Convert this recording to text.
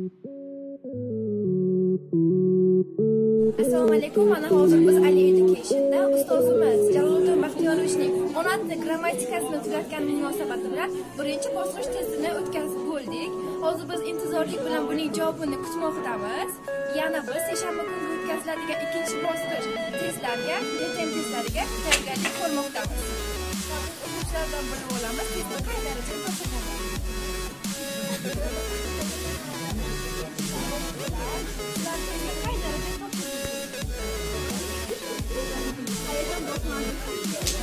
Assalomu alaykum. Mana hozir biz Ali Education'da ustozimiz Jaloliddin Baxtiyorovich ona grammatikasini tugatgan munosabati bilan birinchi bosqich testini o'tkazib bo'ldik. Hozir biz intizorlik bilan buning javobini kutmoqdamiz. Yana biz seshanba kuni o'tkaziladigan ikkinchi bosqich testlarga, written testlariga tayyorgarlik ko'rmoqdamiz. O'quvchilardan bilib olamiz, testni qay darajada topshirganini. Hayajon bosmadi.